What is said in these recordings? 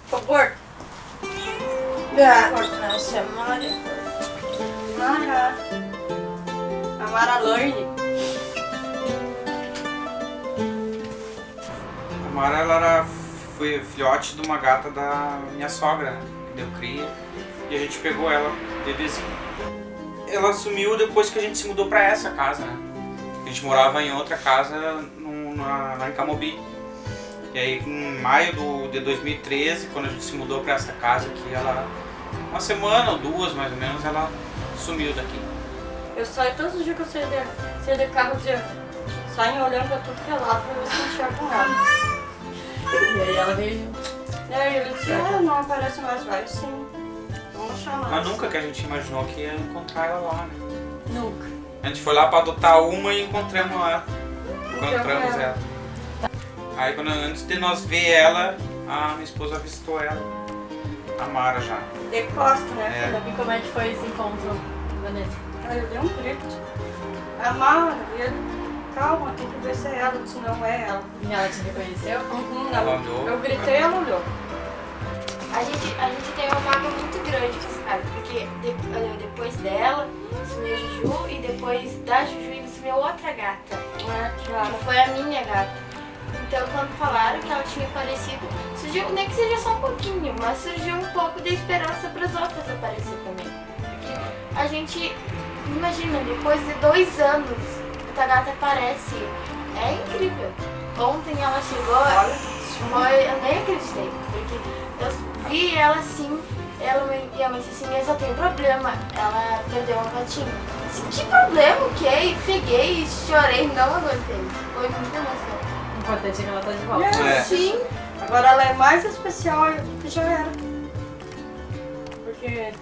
Por favor. Nossa, Mara. A Mara Lorde. A Mara, ela foi filhote de uma gata da minha sogra, né? Que deu cria. E a gente pegou ela, bebezinho. Ela sumiu depois que a gente se mudou pra essa casa, né? A gente morava em outra casa lá em Camobi. E aí em maio de 2013, quando a gente se mudou pra essa casa aqui, ela, uma semana ou duas mais ou menos, ela sumiu daqui. Eu saio todos os dias que eu saio de carro, saio olhando pra tudo que é lado pra ver se eu enxergo ela. E aí ela veio. E aí ele disse, não aparece mais, vai sim. Vamos chamar. Mas nunca que a gente imaginou que ia encontrar ela lá, né? Nunca. A gente foi lá pra adotar uma e encontramos ela. Encontramos ela. Aí antes de nós ver ela, a minha esposa visitou ela. A Mara já. De costa, né? E como é que foi esse encontro, Vanessa? Aí eu dei um grito. A Mara, e ele, calma, tem que ver se é ela, se não é ela. E ela te reconheceu? Ela olhou. Eu gritei e ela olhou. A gente tem uma mágoa muito grande com essa casa, porque depois dela sumiu a Juju e depois da Juju sumiu outra gata, que foi a minha gata. Então quando falaram que ela tinha aparecido, surgiu, nem que seja só um pouquinho, mas surgiu um pouco de esperança para as outras aparecer também. Porque a gente, imagina, depois de 2 anos, essa gata aparece, é incrível. Ontem ela chegou, eu nem acreditei, porque eu vi ela assim, e ela disse assim, eu só tenho problema, ela perdeu uma patinha. Assim, que problema o quê? E peguei e chorei, não aguentei, foi muita emoção. O importante é que ela tá de volta. É. Sim. Agora ela é mais especial do que já era. Porque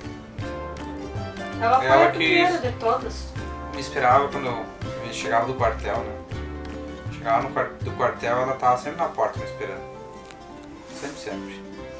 ela foi a primeira de todas. Me esperava quando eu chegava do quartel, né? Chegava do quartel, ela tava sempre na porta me esperando. Sempre.